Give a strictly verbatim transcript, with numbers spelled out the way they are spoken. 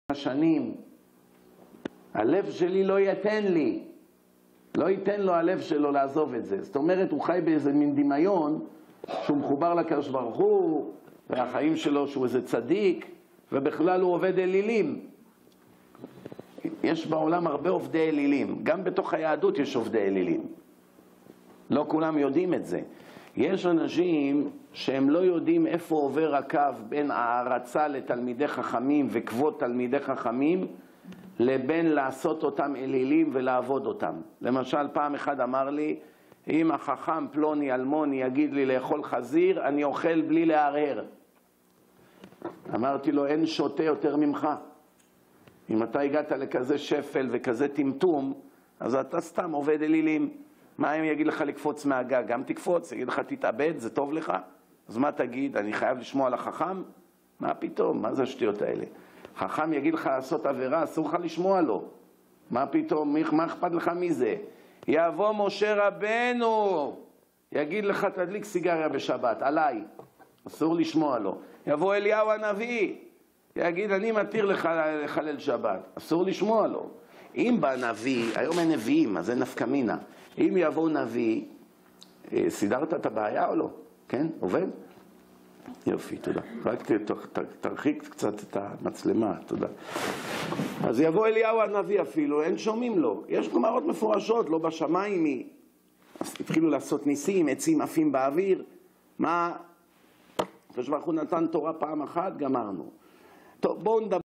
שנים, הלב שלי לא ייתן לי, לא ייתן לו הלב שלו לעזוב את זה. זאת אומרת, הוא חי באיזה מין דמיון שהוא מחובר לקדוש ברוך הוא, והחיים שלו שהוא איזה צדיק, ובכלל הוא עובד אלילים. יש בעולם הרבה עובדי אלילים, גם בתוך היהדות יש עובדי אלילים. לא כולם יודעים את זה. יש אנשים שהם לא יודעים איפה עובר הקו בין הערצה לתלמידי חכמים וכבוד תלמידי חכמים, לבין לעשות אותם אלילים ולעבוד אותם. למשל, פעם אחד אמר לי, אם החכם פלוני אלמוני יגיד לי לאכול חזיר, אני אוכל בלי להרהר. אמרתי לו, אין שוטה יותר ממך. אם אתה הגעת לכזה שפל וכזה טמטום, אז אתה סתם עובד אלילים. מה אם יגיד לך לקפוץ מהגג? גם תקפוץ, יגיד לך תתאבד, זה טוב לך? אז מה תגיד? אני חייב לשמוע על החכם? מה פתאום? מה זה השטויות האלה? חכם יגיד לך לעשות עבירה, אסור לך לשמוע לו. מה פתאום? מה אכפת לך מזה? יבוא משה רבנו, יגיד לך תדליק סיגריה בשבת, עליי. אסור לשמוע לו. יבוא אליהו הנביא, יגיד אני מתיר לך לחלל שבת. אסור לשמוע לו. אם בא נביא, היום אין נביאים, אז אין נפקא מינה. אם יבוא נביא, סידרת את הבעיה או לא? כן? עובד? יופי, תודה. רק תרחיק קצת את המצלמה, תודה. אז יבוא אליהו הנביא אפילו, אין שומעים לו. יש גמרות מפורשות, לא בשמיים היא. אז התחילו לעשות ניסים, עצים עפים באוויר. מה? הקדוש ברוך הוא נתן תורה פעם אחת, גמרנו. טוב, בואו נדבר.